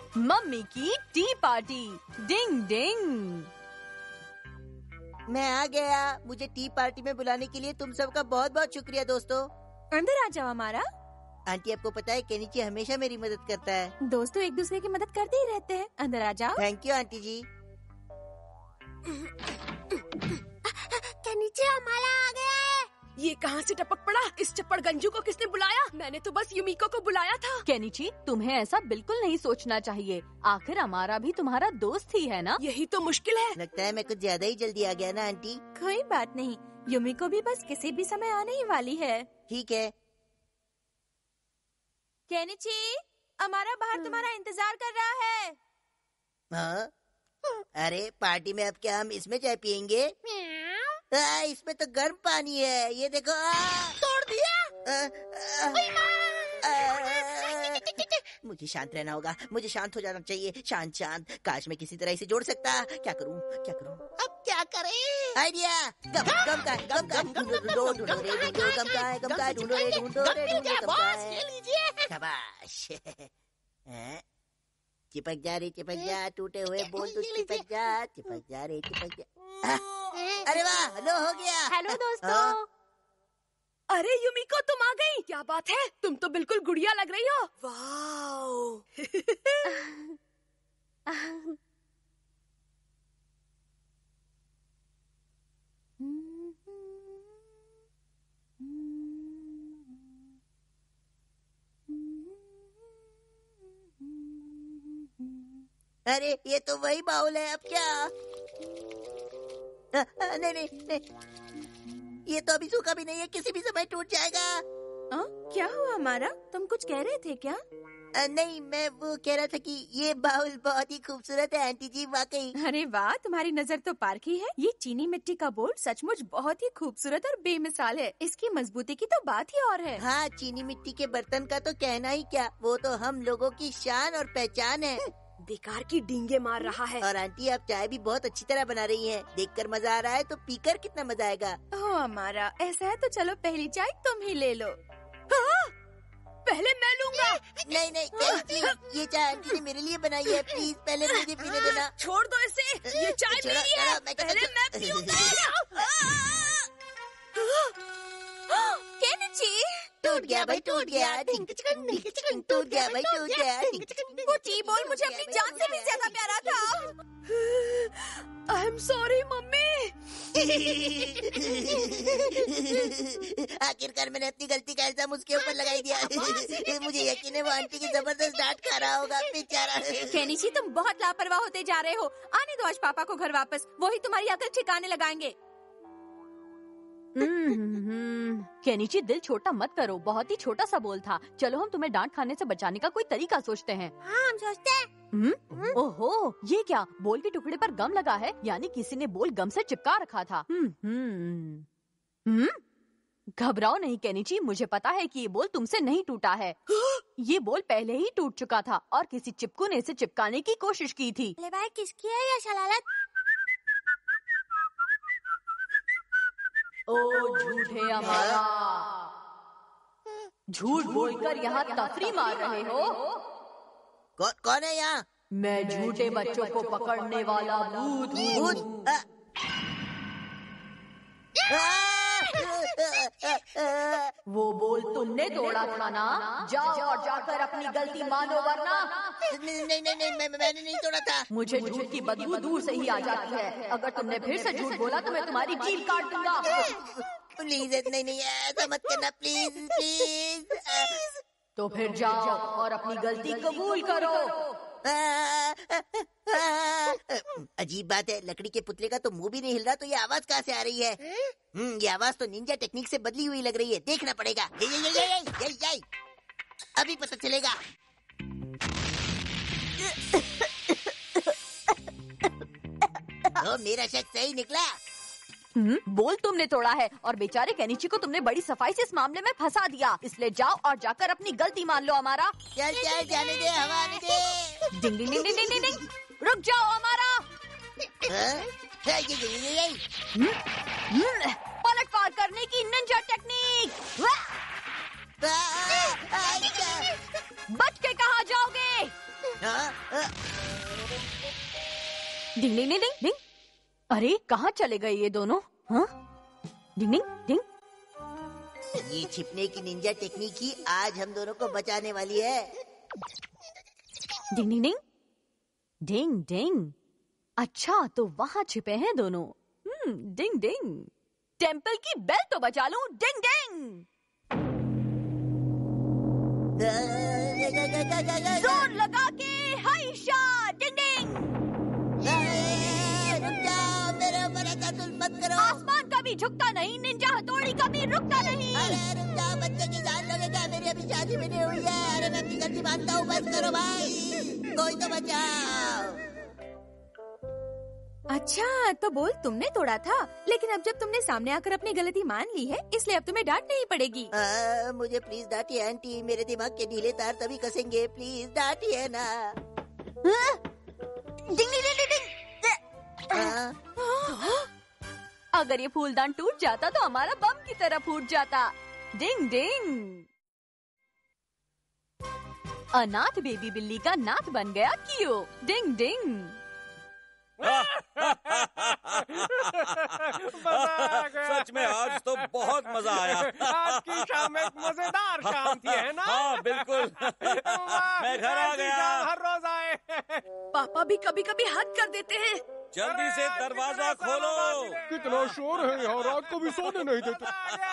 Mummy की T party. डिंग डिंग। मैं आ गया। मुझे टी पार्टी में बुलाने के लिए तुम सबका बहुत बहुत शुक्रिया दोस्तों। अंदर आ जाओ हमारा। आंटी आपको पता है केनिची हमेशा मेरी मदद करता है। दोस्तों एक दूसरे की मदद करते ही रहते हैं। अंदर आ जाओ। Thank you aunty ji. Kenichi हमारा आ गया है। ये कहाँ से टपक पड़ा? इस चप्पड़ गंजू को किसने बुलाया? मैंने तो बस युमिको को बुलाया था। केनिची, तुम्हें ऐसा बिल्कुल नहीं सोचना चाहिए। आखिर हमारा भी तुम्हारा दोस्त ही है ना। यही तो मुश्किल है। लगता है मैं कुछ ज्यादा ही जल्दी आ गया ना आंटी। कोई बात नहीं, युमिको भी बस किसी भी समय आने ही वाली है। ठीक है। केनिची, हमारा बाहर तुम्हारा इंतजार कर रहा है। हाँ? अरे पार्टी में अब क्या हम इसमें चाय पियेंगे? इसमें तो गर्म पानी है, ये देखो। तोड़ दिया। मुझे शांत रहना होगा, मुझे शांत हो जाना चाहिए। शांत शांत। काश मैं किसी तरह इसे जोड़ सकता। क्या करूं क्या करूं? अब क्या करें? आइडिया। गम का ढूंढो ढूंढो रे ढूंढो। गम का ढूंढो रे ढूंढो रे ढूंढो। गम का ले लीजिए। शाबाश। चिपक जा टूटे हुए बोल तो चिपक जा रे चिपक जा। अरे वाह, लो हो गया। हेलो दोस्तों। अरे युमिको, तुम आ गई। क्या बात है, तुम तो बिल्कुल गुड़िया लग रही हो। वाओ। अरे ये तो वही बाउल है, अब क्या? नहीं, ये तो अभी सूखा भी नहीं है, किसी भी समय टूट जाएगा। क्या हुआ हमारा? तुम कुछ कह रहे थे क्या? नहीं, मैं वो कह रहा था कि ये बाउल बहुत ही खूबसूरत है आंटी जी, वाकई। अरे वाह, तुम्हारी नजर तो पारखी है। ये चीनी मिट्टी का बोल सचमुच बहुत ही खूबसूरत और बेमिसाल है। इसकी मजबूती की तो बात ही और है। हाँ, चीनी मिट्टी के बर्तन का तो कहना ही क्या, वो तो हम लोगों की शान और पहचान है। बेकार की डींगे मार रहा है। और आंटी आप चाय भी बहुत अच्छी तरह बना रही हैं। देखकर मजा आ रहा है तो पीकर कितना मजा आएगा। ओह हमारा, ऐसा है तो चलो पहली चाय तुम ही ले लो। हाँ? पहले मैं लूंगा। नहीं, ये चाय आंटी ने मेरे लिए बनाई है, प्लीज पहले मुझे पीने देना। छोड़ दो इसे, ये चाय मेरी है। पहले मैं पीऊंगा। केनिची, टूट गया भाई, टूट गया। टूट गया भाई, टूट गया। वो टी बॉल मुझे अपनी जान से भी ज्यादा प्यारा था। I am sorry mummy. आखिरकार मैंने अपनी गलती का इल्जाम उसके ऊपर लगाई दिया। मुझे यकीन है वो आंटी की जबरदस्त डांट खा रहा होगा, बेचारा। केनिची, तुम बहुत लापरवाह होते जा रहे हो। आने दो आज पापा को घर वापस, वही तुम्हारी अकल ठिकाने लगाएंगे। केनिची, दिल छोटा मत करो, बहुत ही छोटा सा बोल था। चलो हम तुम्हें डांट खाने से बचाने का कोई तरीका सोचते हैं। हाँ, हम सोचते हैं। ओहो, ये क्या? बोल के टुकड़े पर गम लगा है, यानी किसी ने बोल गम से चिपका रखा था। घबराओ नहीं केनिची, मुझे पता है कि ये बोल तुमसे नहीं टूटा है। ये बोल पहले ही टूट चुका था और किसी चिपकू ने इसे चिपकाने की कोशिश की थी। भाई किसकी है ये शलालत? ओ झूठे हमारा, झूठ बोलकर यहाँ तफरी मार रहे हो। कौन है यहाँ? मैं झूठे बच्चों को पकड़ने वाला भूत हूँ। वो बोल तुमने तोड़ा था ना? जाओ और जाकर अपनी गलती मानो, वरना। नहीं, मैंने नहीं तोड़ा था। मुझे झूठ की बदबू दूर से ही आ जाती है। अगर तुमने फिर से झूठ बोला तो मैं तुम्हारी जीभ काट दूंगा। प्लीज, नहीं ऐसा मत करना, प्लीज। तो फिर जाओ और अपनी गलती कबूल करो। अजीब बात है, लकड़ी के पुतले का तो मुंह भी नहीं हिल रहा, तो ये आवाज कहाँ से आ रही है? ये आवाज तो निंजा टेक्निक से बदली हुई लग रही है, देखना पड़ेगा। ये अभी पता चलेगा। मेरा शक सही निकला। बोल तुमने तोड़ा है और बेचारे केनिची को तुमने बड़ी सफाई से इस मामले में फंसा दिया। इसलिए जाओ और जाकर अपनी गलती मान लो हमारा। चल जाने दे, हवा आने दे। डिंग डिंग डिंग डिंग डिंग डिंग। रुक जाओ हमारा। पलटवार करने की निंजा टेक्निक। बच के कहाँ जाओगे? डिंग डिंग डिंग डिंग। अरे कहाँ चले गए ये दोनों? हाँ? डिंग डिंग डिंग। ये छिपने की निंजा टेक्निक ही आज हम दोनों को बचाने वाली है। डिंग डिंग डिंग डिंग डिंग। अच्छा तो वहाँ छिपे हैं दोनों। डिंग डिंग। टेम्पल की बेल तो बजा लूं। डिंग डिंग। जोर लगा के हाइशा। डिंग डिंग। रुक जाओ, मेरे ऊपर ऐसा जुल्म मत करो। आसमान कभी झुकता नहीं, निंजा हथौड़ी कभी रुकता नहीं। अरे रुक जाओ, बच्चे की जान लोगे क्या? मेरी अभी शादी भी नहीं हुई है। अरे मैं अपनी गलती मानता हूँ, बस करो भाई, कोई तो बचाओ। अच्छा तो बोल तुमने तोड़ा था, लेकिन अब जब तुमने सामने आकर अपनी गलती मान ली है, इसलिए अब तुम्हें डांट नहीं पड़ेगी। मुझे प्लीज डांटिए आंटी, मेरे दिमाग के ढीले तार तभी कसेंगे, प्लीज डांटिए ना। डिंग डिंग डिंग डिंग। अगर ये फूलदान टूट जाता तो हमारा बम की तरह फूट जाता। डिंग डिंग। अनाथ बेबी बिल्ली का नाथ बन गया क्यों? डिंग डिंग। सच में आज तो बहुत मजा आया। आज की शाम एक मजेदार शाम थी, है ना? हाँ बिल्कुल। मैं घर आ गया। हर रोज आए। पापा भी कभी कभी हद कर देते हैं। जल्दी से दरवाजा खोलो। कितना शोर है यहाँ, रात को भी सोने नहीं देते।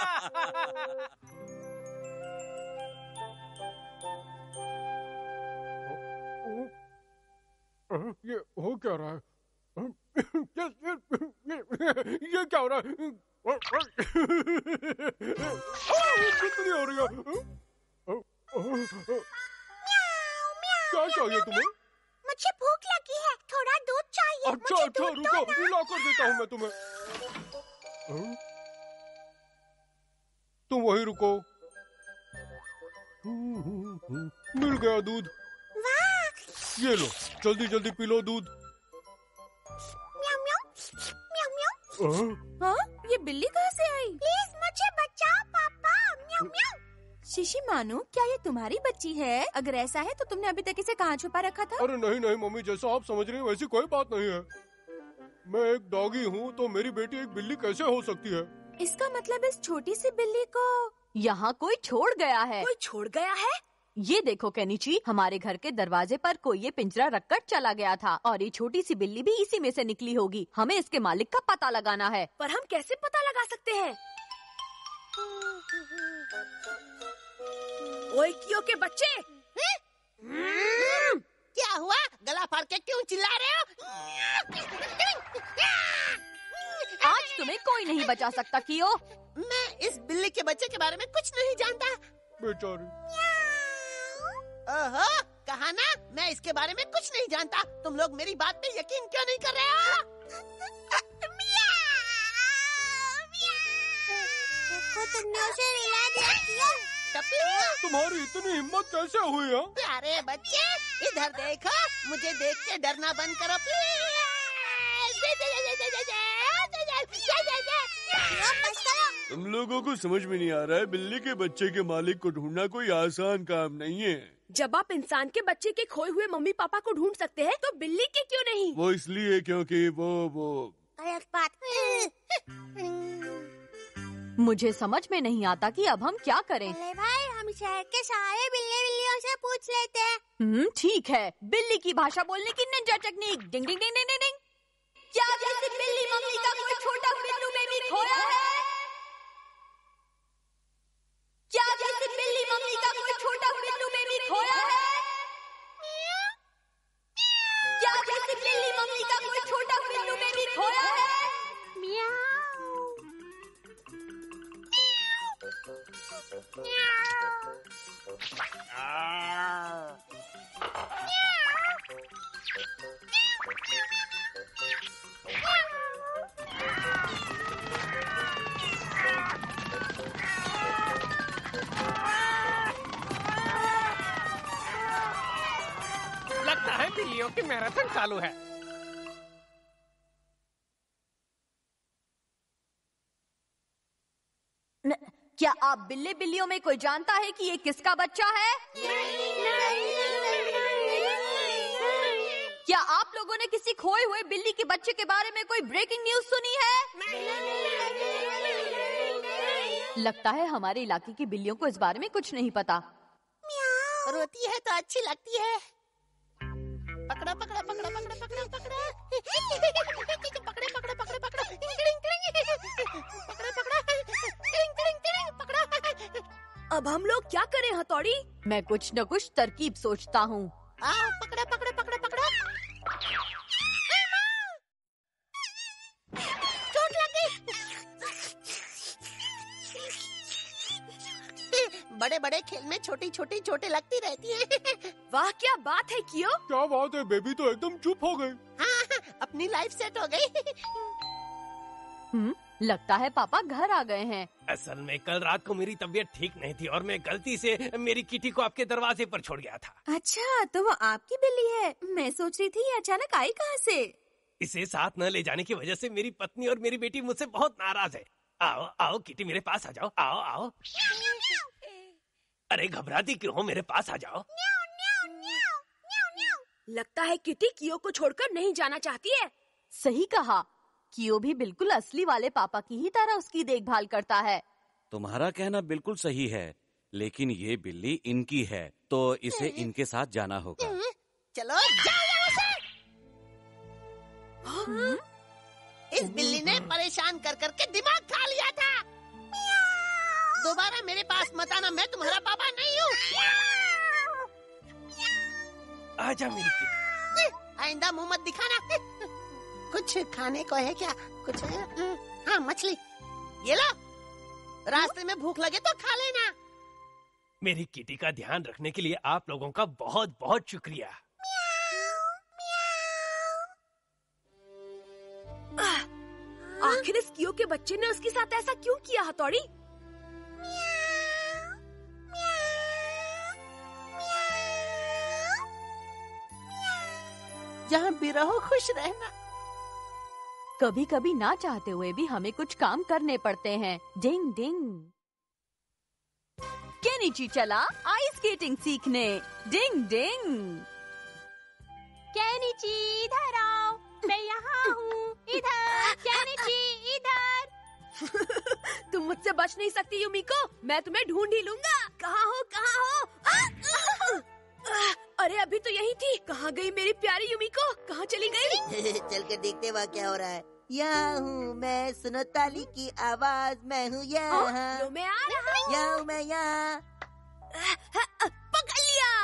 ये हो क्या रहा है? ये क्या हो रहा है? कितनी हो रही है? क्या चाहिए तुम्हें? मुझे भूख लगी है, थोड़ा दूध चाहिए। अच्छा मुझे अच्छा, दूध रुको, दो ना। ला कर देता हूँ मैं तुम्हें। तुम वहीं रुको। मिल गया दूध। ये लो, जल्दी जल्दी पी लो दूध। म्याऊ म्याऊ म्याऊ म्याऊ। हाँ, ये बिल्ली कहाँ से आई? प्लीज मुझे बचाओ पापा। म्याऊ म्याऊ। शिशी मानो, क्या ये तुम्हारी बच्ची है? अगर ऐसा है तो तुमने अभी तक इसे कहाँ छुपा रखा था? अरे नहीं नहीं मम्मी, जैसा आप समझ रही हैं वैसी कोई बात नहीं है। मैं एक डॉगी हूँ, तो मेरी बेटी एक बिल्ली कैसे हो सकती है? इसका मतलब इस छोटी सी बिल्ली को यहाँ कोई छोड़ गया है। कोई छोड़ गया है? ये देखो केनिची, हमारे घर के दरवाजे पर कोई ये पिंजरा रखकर चला गया था और ये छोटी सी बिल्ली भी इसी में से निकली होगी। हमें इसके मालिक का पता लगाना है। पर हम कैसे पता लगा सकते हैं? ओए कियो के बच्चे, क्या हुआ? गला फाड़ के क्यों चिल्ला रहे हो? आज तुम्हें कोई नहीं बचा सकता कियो। मैं इस बिल्ली के बच्चे के बारे में कुछ नहीं जानता। बेचारी। ओहो, कहा ना मैं इसके बारे में कुछ नहीं जानता। तुम लोग मेरी बात पे यकीन क्यों नहीं कर रहे हो? देखो तुमने उसे मिला दिया किया। तुम्हारी इतनी हिम्मत कैसे हुई है? प्यारे बच्चे, इधर देखो, मुझे देख के डरना बंद करो प्लीज। तुम लोगों को समझ में नहीं आ रहा है, बिल्ली के बच्चे के मालिक को ढूंढना कोई आसान काम नहीं है। जब आप इंसान के बच्चे के खोए हुए मम्मी पापा को ढूंढ सकते हैं, तो बिल्ली के क्यों नहीं? वो इसलिए क्योंकि वो गलत बात। मुझे समझ में नहीं आता कि अब हम क्या करें। अरे भाई, हम शहर के सारे बिल्लियों से पूछ लेते हैं। ठीक है, बिल्ली की भाषा बोलने की निंजा टेक्निक। डिंग डिंग डिंग डिंग डिंग। क्या किसी बिल्ली मम्मी का कोई छोटा बिल्लू बेबी खोया है? क्या किसी बिल्ली मम्मी का कोई छोटा बिल्लू बेबी खोया है? क्या किसी बिल्ली मम्मी का कोई छोटा बिल्लू बेबी खोया है? लगता है बिल्लियों की मैराथन चालू है। क्या आप बिल्ली बिल्लियों में कोई जानता है कि ये किसका बच्चा है? क्या आप लोगों ने किसी खोए हुए बिल्ली के बच्चे के बारे में कोई ब्रेकिंग न्यूज सुनी है? लगता है हमारे इलाके की बिल्लियों को इस बारे में कुछ नहीं पता। रोती है तो अच्छी लगती है। पकड़ा पकड़ा पकड़ा पकड़ा पकड़ा पकड़ा पकड़े पकड़े पकड़े पकड़ा पकड़ा पकड़ा। अब हम लोग क्या करें हथौड़ी? मैं कुछ न कुछ तरकीब सोचता हूँ। आओ पकड़ा पकड़ा पकड़ा पकड़ा। चोट लग गई। बड़े बड़े खेल में छोटी छोटी चोटें लगती रहती हैं। वाह क्या बात है कियो। क्या बात है, बेबी तो एकदम चुप हो गई। हाँ, अपनी लाइफ सेट हो गई। लगता है पापा घर आ गए हैं। असल में कल रात को मेरी तबीयत ठीक नहीं थी और मैं गलती से मेरी किटी को आपके दरवाजे पर छोड़ गया था। अच्छा, तो वो आपकी बिल्ली है। मैं सोच रही थी ये अचानक आई कहाँ से। इसे साथ न ले जाने की वजह से मेरी पत्नी और मेरी बेटी मुझसे बहुत नाराज है। आओ आओ किटी, मेरे पास आ जाओ। आओ आओ। अरे घबराती क्यों हो, मेरे पास आ जाओ। लगता है किटी कियो को छोड़कर नहीं जाना चाहती है। सही कहा, कियो भी बिल्कुल असली वाले पापा की ही तरह उसकी देखभाल करता है। तुम्हारा कहना बिल्कुल सही है, लेकिन ये बिल्ली इनकी है तो इसे इनके साथ जाना होगा। चलो जाओ यहाँ से। इस बिल्ली ने परेशान कर करके दिमाग खा लिया था। दोबारा मेरे पास मत आना, मैं तुम्हारा पापा नहीं हूँ। आजा मेरी किटी। आइंदा मुंह मत दिखाना। कुछ खाने को है क्या? कुछ है? हाँ, मछली। ये लो, रास्ते में भूख लगे तो खा लेना। मेरी किटी का ध्यान रखने के लिए आप लोगों का बहुत बहुत शुक्रिया। आखिर इस कियो के बच्चे ने उसके साथ ऐसा क्यों किया हथौड़ी? जहाँ भी रहो खुश रहना। कभी कभी ना चाहते हुए भी हमें कुछ काम करने पड़ते हैं। Ding ding. केनिची चला आइस स्केटिंग सीखने। Ding ding. केनिची इधर आओ, मैं यहाँ हूँ। इधर केनिची इधर। तुम मुझसे बच नहीं सकती युमिको, मैं तुम्हें ढूंढ ही लूंगा। कहाँ हो कहाँ हो? अरे अभी तो यही थी। कहाँ गई मेरी प्यारी युमिको? कहाँ चली गई? चल कर देखते वहाँ क्या हो रहा है। यहाँ हूँ मैं, सुनो ताली की आवाज, मैं हूँ यहाँ। लो मैं आ रहा हूँ। यहाँ हूँ मैं यहाँ। पकड़ लिया।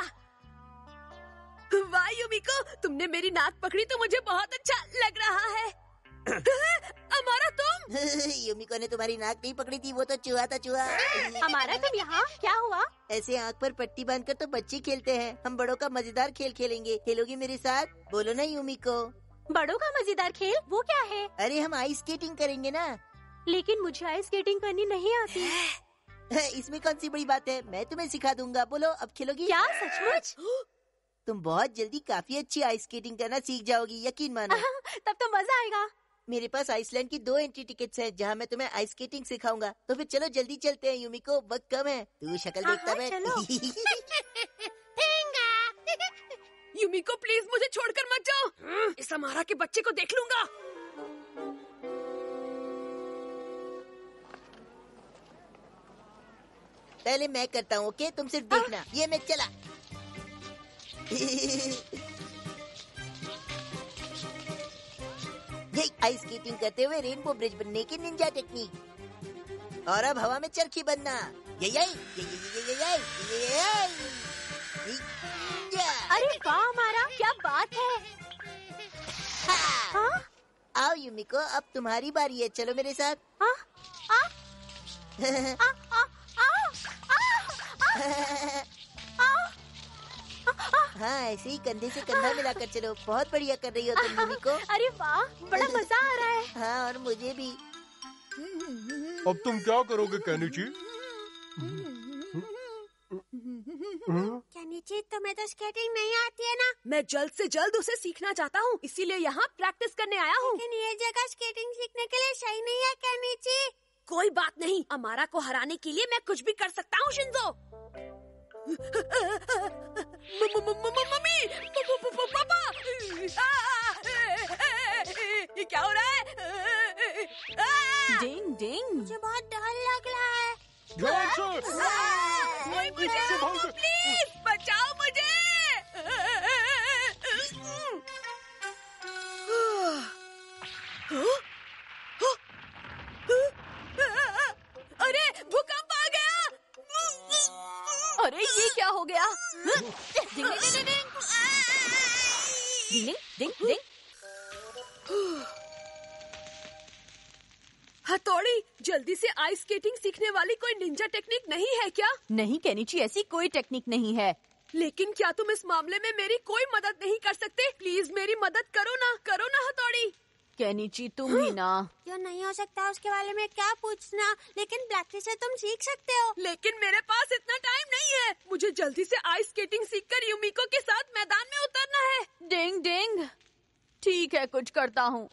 वाह युमिको, तुमने मेरी नाक पकड़ी तो मुझे बहुत अच्छा लग रहा है। हमारा तुम? युमिको ने तुम्हारी नाक नहीं पकड़ी थी, वो तो चूहा था, चूहा। हमारा तुम यहाँ क्या हुआ? ऐसे आँख पर पट्टी बांधकर तो बच्चे खेलते हैं। हम बड़ों का मजेदार खेल खेलेंगे। खेलोगी मेरे साथ? बोलो ना युमिको। बड़ों का मजेदार खेल वो क्या है? अरे हम आइस स्केटिंग करेंगे ना। लेकिन मुझे आइस स्केटिंग करनी नहीं आती। इसमें कौन सी बड़ी बात है, मैं तुम्हें सिखा दूंगा। बोलो अब खेलोगी? क्या सचमुच? तुम बहुत जल्दी काफी अच्छी आइस स्केटिंग करना सीख जाओगी, यकीन मानो। तब तो मजा आएगा। मेरे पास आइसलैंड की 2 एंट्री टिकट्स हैं, जहाँ मैं तुम्हें आइस स्केटिंग सिखाऊंगा। तो फिर चलो जल्दी चलते हैं युमिको, वक्त कम है। तू शक्ल देखता मैं। युमिको प्लीज मुझे छोड़कर मत जाओ। इस हमारा के बच्चे को देख लूंगा। पहले मैं करता हूँ, ओके? तुम सिर्फ देखना। ये मैं चला। ये आइस स्केटिंग करते हुए रेनबो ब्रिज बनने की निंजा टेक्निक। और अब हवा में चरखी बनना। अरे वाह हमारा, क्या बात है। हाँ? आओ युमिको, अब तुम्हारी बारी है। चलो मेरे साथ। हाँ, ऐसे ही कंधे से कंधा मिलाकर चलो। बहुत बढ़िया कर रही हो तुम युमिको। अरे वाह, बड़ा मजा आ रहा है। हाँ, और मुझे भी। अब तुम क्या करोगे केनिची? केनिची, तुम्हें तो स्केटिंग नहीं आती है ना? मैं जल्द से जल्द उसे सीखना चाहता हूँ, इसीलिए यहाँ प्रैक्टिस करने आया हूँ। लेकिन ये जगह स्केटिंग सीखने के लिए सही नहीं है केनिची। कोई बात नहीं, अमारा को हराने के लिए मैं कुछ भी कर सकता हूँ शिंजो। मम्मी, पापा, से। कोई मुझे प्लीज बचाओ मुझे। अरे भूकंप आ गया। अरे ये क्या हो गया? डिंग डिंग डिंग डिंग डिंग डिंग डिंग। हथौड़ी, जल्दी से आइस स्केटिंग सीखने वाली कोई निंजा टेक्निक नहीं है क्या? नहीं केनिची, ऐसी कोई टेक्निक नहीं है। लेकिन क्या तुम इस मामले में मेरी कोई मदद नहीं कर सकते? प्लीज मेरी मदद करो ना हथौड़ी। केनिची तुम ही ना। जो नहीं हो सकता उसके बारे में क्या पूछना, लेकिन प्रैक्टिस से तुम सीख सकते हो। लेकिन मेरे पास इतना टाइम नहीं है। मुझे जल्दी से आइस स्केटिंग सीखकर युमिको के साथ मैदान में उतरना है। डिंग डिंग। ठीक है, कुछ करता हूँ।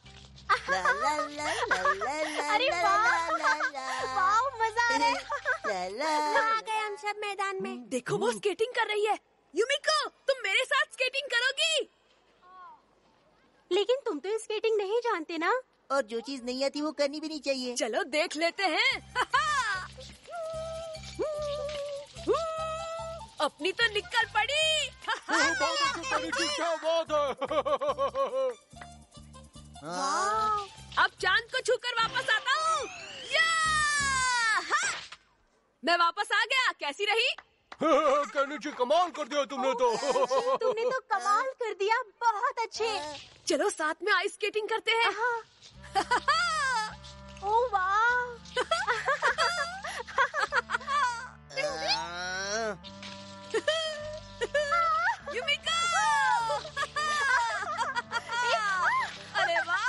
अरे वाह, मजा आ रहा है। आ गए हम सब मैदान में। देखो वो स्केटिंग कर रही है। युमिको, तुम मेरे साथ स्केटिंग करोगी? लेकिन तुम तो स्केटिंग नहीं जानते ना। और जो चीज नहीं आती वो करनी भी नहीं चाहिए। चलो देख लेते हैं। अपनी तो निकल पड़ी। क्या बात है। अब चांद को छूकर वापस आता हूँ। मैं वापस आ गया। कैसी रही? केनिची, कमाल कर दिया तुमने तो। तुमने तो कमाल कर दिया, बहुत अच्छे। चलो साथ में आइस स्केटिंग करते हैं। ओह वाह। युमिको! अरे वाह!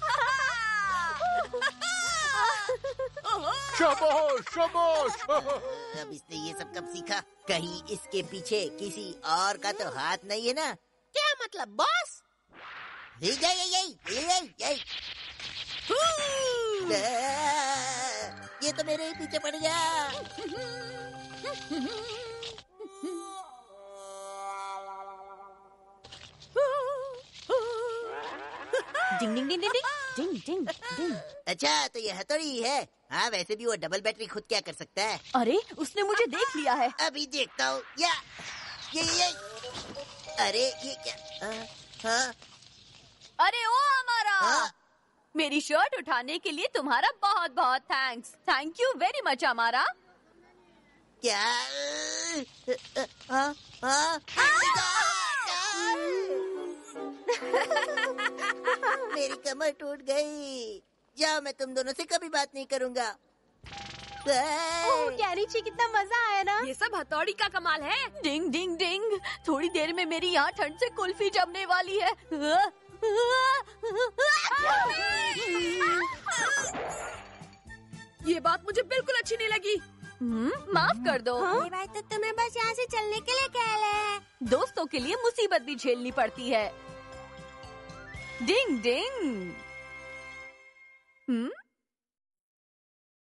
शाबाश शाबाश। अब इसने ये सब कब सीखा? कहीं इसके पीछे किसी और का तो हाथ नहीं है ना? क्या मतलब बॉस? ये तो मेरे ही पीछे पड़ गया। डिंग डिंग डिंग डिंग डिंग डिंग डिंग। अच्छा, तो ये हथौड़ी है। हाँ, वैसे भी वो डबल बैटरी खुद क्या कर सकता है? अरे उसने मुझे देख लिया है। अभी देखता हूँ। या ये अरे ये क्या? हाँ अरे ओ हमारा। हाँ? मेरी शर्ट उठाने के लिए तुम्हारा बहुत बहुत thanks. Thank you very much हमारा। क्या? हाँ हाँ। मेरी कमर टूट गई। जाओ, मैं तुम दोनों से कभी बात नहीं करूँगा। केनिची, कितना मजा आया ना। ये सब हथौड़ी का कमाल है। डिंग डिंग डिंग। थोड़ी देर में मेरी यहाँ ठंड से कुल्फी जमने वाली है। ये बात मुझे बिल्कुल अच्छी नहीं लगी। माफ कर दो। ये भाई तो तुम्हें बस यहाँ से चलने के लिए कह रहे हैं। दोस्तों के लिए मुसीबत भी झेलनी पड़ती है। डिंग डिंग।